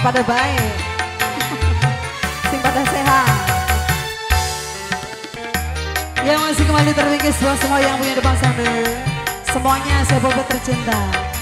pada baik. Sing pada sehat. Yang masih kembali terwikis buat semua yang punya depan sana. Semuanya saya bobot tercinta.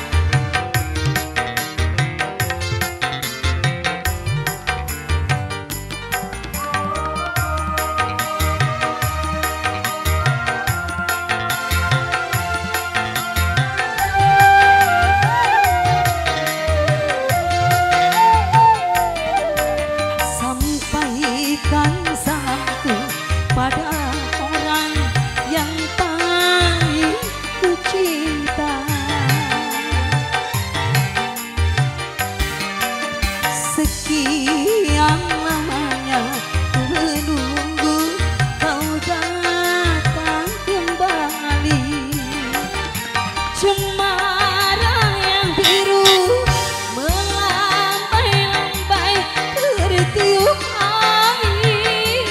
Sampaikan salamku pada orang yang paling ku cinta. Sekian lamanya ku menunggu kau datang kembali. Cemara yang biru melambai-lambai tertiup angin,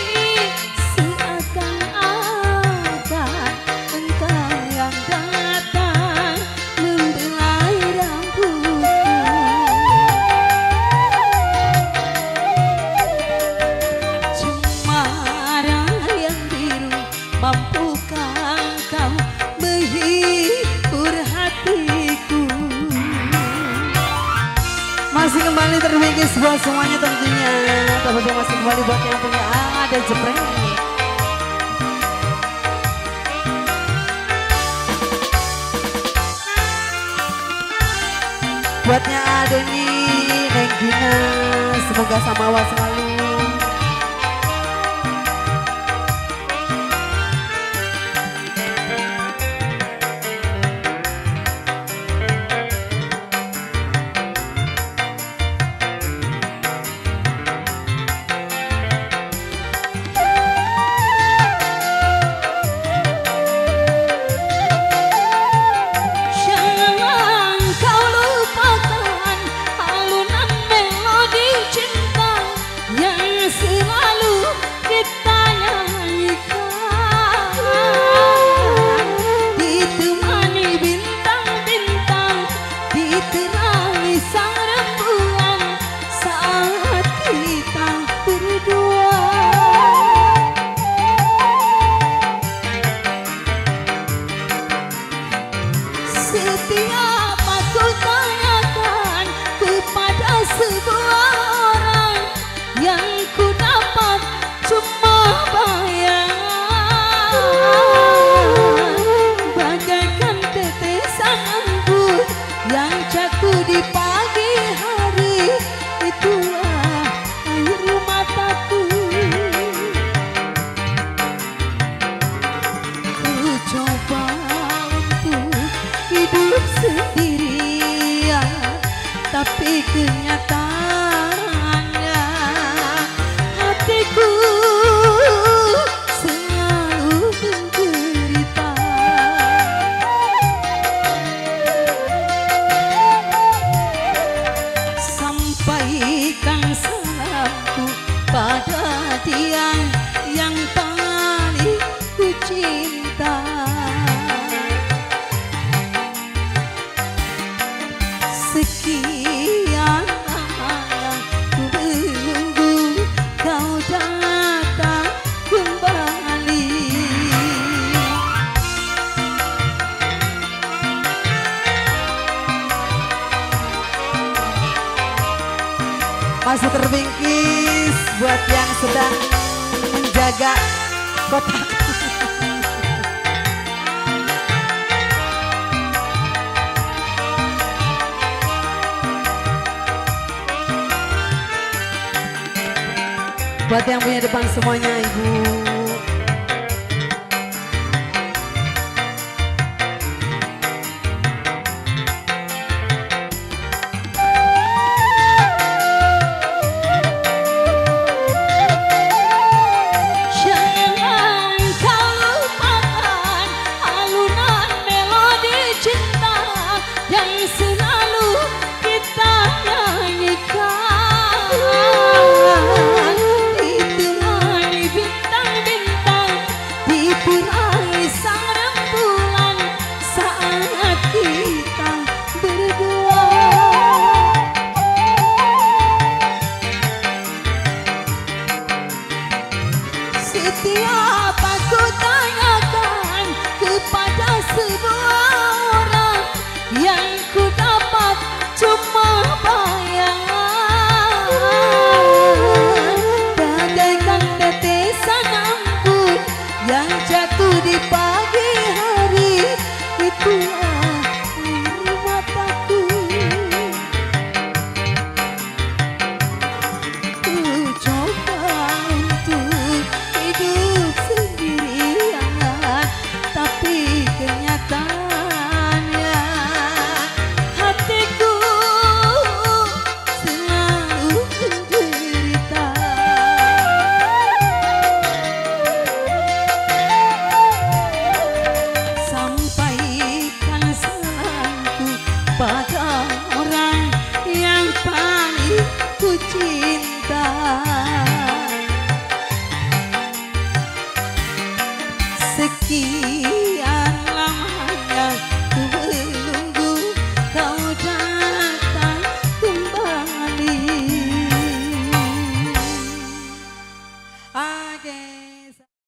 seakan-akan engkau yang datang membelai rambutku. Cemara yang biru, mampukah kau menghibur hatiku? Masih kembali terwikis buat semuanya tentunya. Tapi masih kembali buat yang punya ada jepreng. Buatnya ada nih Neng Gina, semoga sama awas selalu. Jangan kau lupakan alunan melodi cinta yang selalu kita nyanyikan, ditemani bintang-bintang, diterangi sang rembulan saat kita berdua. Setiap aku tanyakan kepada sebuah orang, yang ku dapat cuma bayangan, bagaikan tetesan embun yang jatuh di pagi hari. Itulah air mataku. Ku coba untuk hidup sendirian, tapi kenyataannya hatiku selalu menderita. Sampaikan salamku pada dia yang paling ku cinta. Sekian lamanya ku menunggu kau datang kembali. Masih terbingkis buat yang sedang menjaga kotak. Buat yang punya depan semuanya ibu. Jangan kau lupakan alunan melodi cinta yang selalu kita nyanyikan, ditemani bintang Setiap aku tanyakan kepada semua orang, yang ku dapat cuma bayangan, bagaikan tetesan embun yang jatuh di pagi hari. Itulah air mataku. Ku coba untuk hidup sendirian, tapi kenyataannya hatiku selalu menderita. Sampaikan salamku pada orang yang paling ku cinta. Sekian